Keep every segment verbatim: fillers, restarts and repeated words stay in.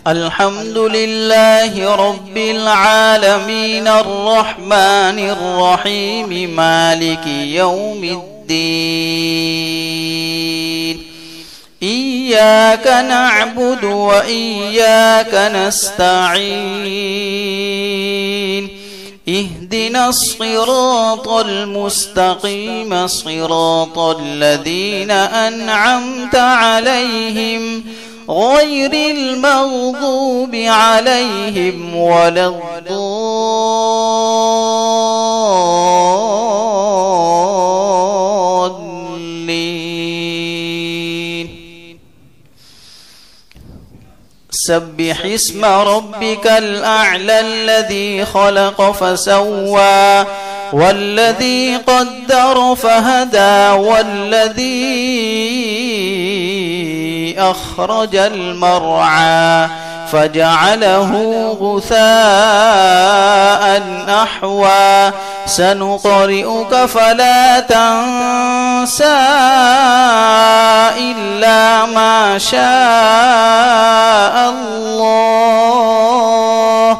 الحمد لله رب العالمين الرحمن الرحيم مالك يوم الدين إياك نعبد وإياك نستعين اهدنا الصراط المستقيم صراط الذين أنعمت عليهم غير المغضوب عليهم ولا الضالين. سبح اسم ربك الأعلى الذي خلق فسوى والذي قدر فهدى والذي أخرج المرعى فجعله غثاء أحوى سنقرئك فلا تنسى إلا ما شاء الله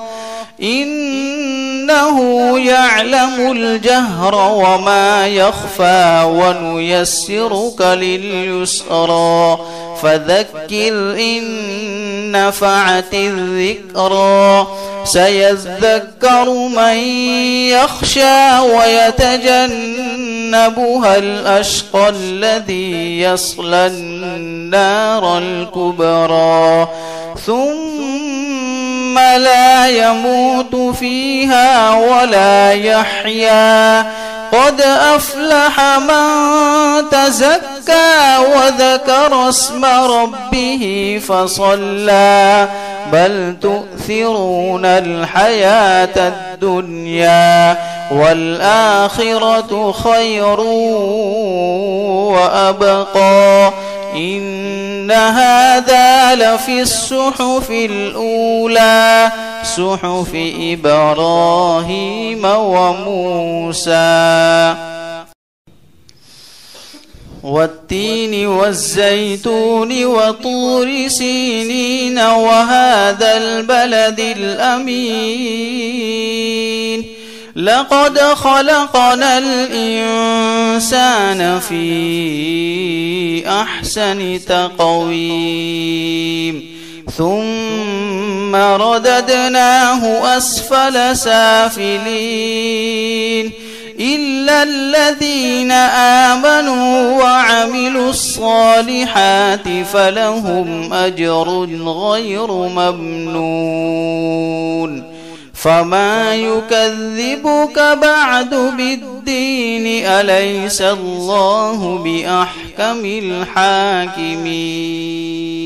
إنه يعلم الجهر وما يخفى ونيسرك لليسرى فذكر إن نفعت الذكرى سيذكر من يخشى ويتجنبها الأشقى الذي يصلى النار الكبرى ثم لا يموت فيها ولا يحيا قد أفلح من تزكى وذكر اسم ربه فصلى بل تؤثرون الحياة الدنيا والآخرة خير وأبقى إن هذا لفي الصحف الأولى صحف إبراهيم وموسى والتين والزيتون وطور سينين وهذا البلد الأمين لقد خلقنا الإنسان في أحسن تقويم ثم رددناه أسفل سافلين إلا الذين آمنوا وعملوا الصالحات فلهم أجر غير ممنون فما يكذبك بعد بالدين أليس الله بأحكم الحاكمين.